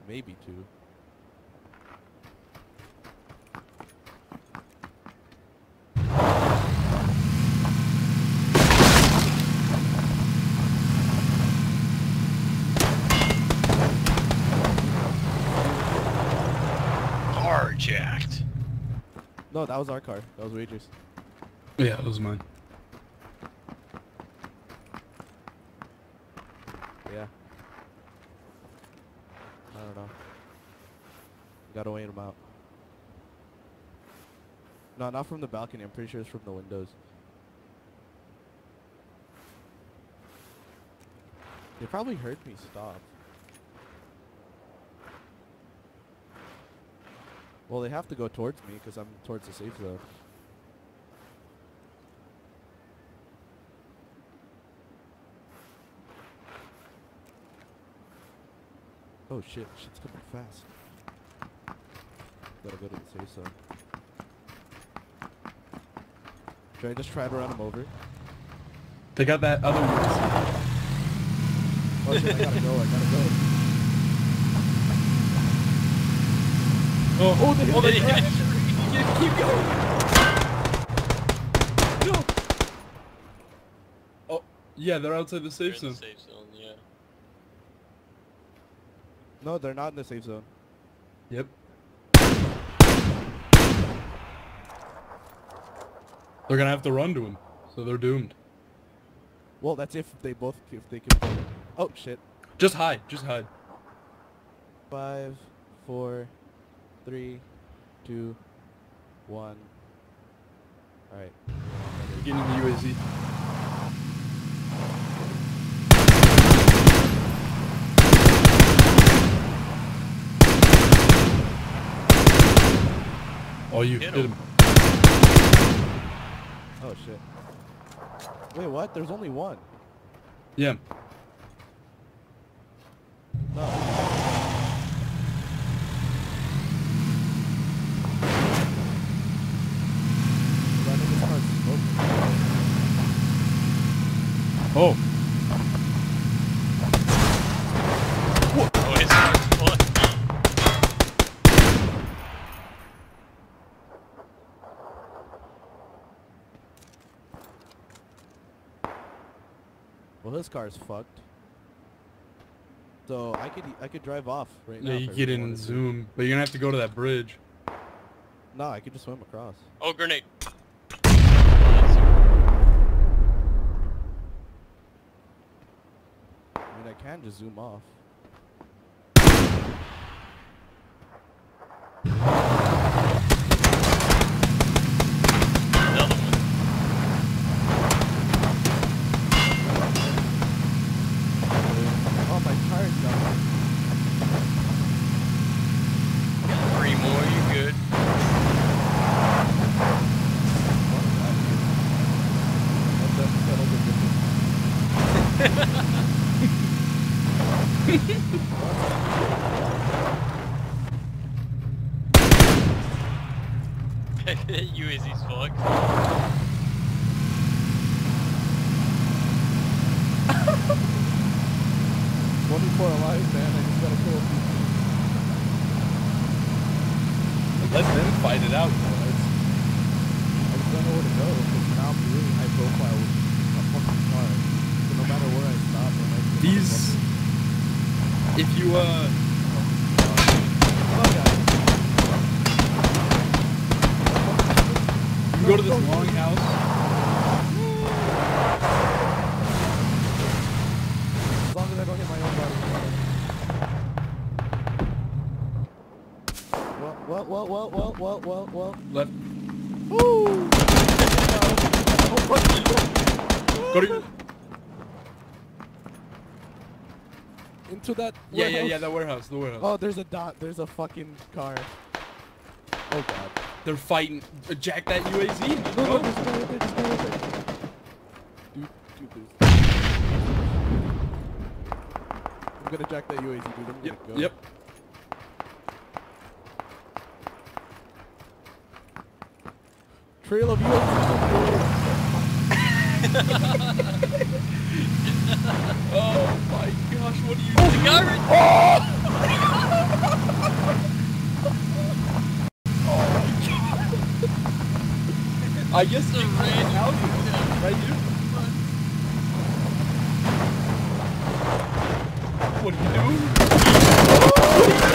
Maybe 2. Carjacked. No, that was our car. That was Wager's. Yeah, it was mine. Yeah. I don't know. Gotta wait him out. No, not from the balcony. I'm pretty sure it's from the windows. They probably heard me stop. Well, they have to go towards me because I'm towards the safe zone. Oh shit, shit's coming fast. Gotta go to the safe zone. Should I just try to run him over? They got that other one. Oh shit, I gotta go, I gotta go. Oh, they they hit hit it. Keep going. No. Oh, yeah, they're outside the safe They're in zone. the safe zone, yeah. No, they're not in the safe zone. Yep. They're gonna have to run to him, so they're doomed. Well, that's if they can. Oh shit. Just hide. Just hide. 5, 4, 3, 2, 1. Alright. Get in the UAZ. Oh, you hit him. Oh shit. Wait, what? There's only one. Yeah. No. I think this car's smoking. Oh. Oh, his car's full. Well, his car's fucked. So I could drive off right now. Yeah, if you I get really in wanted to. Zoom, but you're gonna have to go to that bridge. No, I could just swim across. Oh, grenade. I mean, I can just zoom off. Another one. Oh, my tire's done. Got 3 more, you good. UAZ's fucked. 24 alive, man. I just gotta kill a few people. Let them fight it out. I just don't know where to go because now I'm really high profile with a fucking car. So no matter where I stop, I might be These, if you you go to this longhouse. As long as I don't hit my own body. Well. Left. Woo! Go to. Into that Yeah, warehouse. the warehouse, the warehouse. Oh, there's a dot. There's a fucking car. Oh god. They're fighting. Jack that UAZ. No, Go. just go with it. Just go with it. Dude, I'm gonna jack that UAZ, dude. I'm Yep. gonna go. Yep. Trail of UAZ. Oh my gosh, what are you doing? The guy right I guess It's a you can random houses. Right here. What are you doing?